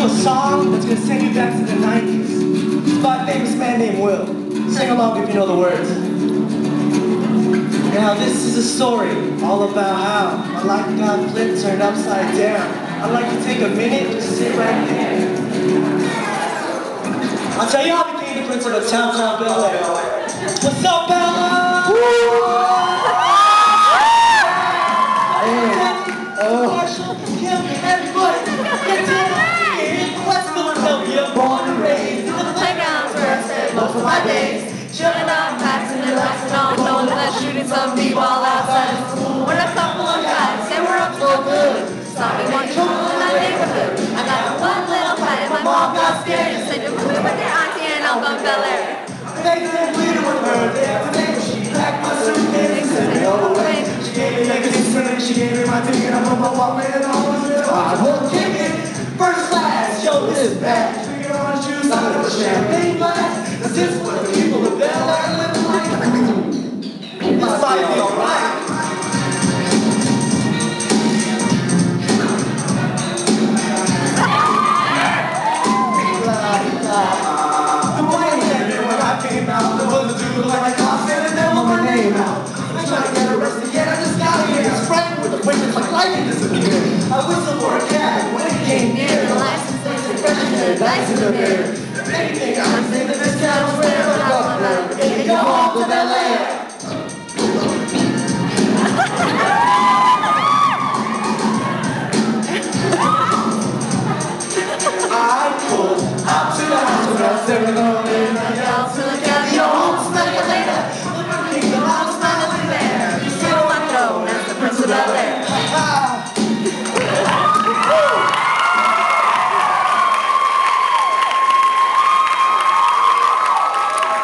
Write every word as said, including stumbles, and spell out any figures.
you a song that's gonna send you back to the nineties. It's by a famous man named Will. Sing along if you know the words. Now this is a story all about how my life got flipped, turned upside down. I'd like to take a minute to sit right there. I'll tell you how I became the prince of a town called Bel Air. What's up, Bella? Marshall, Kim, everybody, get down here. What's going on? You're born and raised in the playgrounds where I spent most of my days. Chilling out, passing and relaxing on knowing that shooting some b-ball outside of school. When a couple of guys say we're up so good, saw me one trouble in my neighborhood. I got one little fight and my mom got scared and said, "You're with their auntie and I'm from Bel Air." They said bleeding with her there today. She packed my suitcase and sent me all away. She gave me legacy spinning, she gave me my ticket. I'm on my walk with it all the way. I will kick it. First class, yo, this is bad. Figure on shoes out of a champagne glass. Cause this is what the people of Bel Air live like. It's like it's alright. The way when I came out, there was a dude like a cop and then with my name out. I tried to get arrested, yet I just got here. It's frightened with the witness like lightning disappeared. I whistled for a cab when it came near. The license plates and freshness and dice in the mirror. If anything, I'm saying that this town is rare, but I love it. They can go home to Bel Air. I pulled out to the house without staring on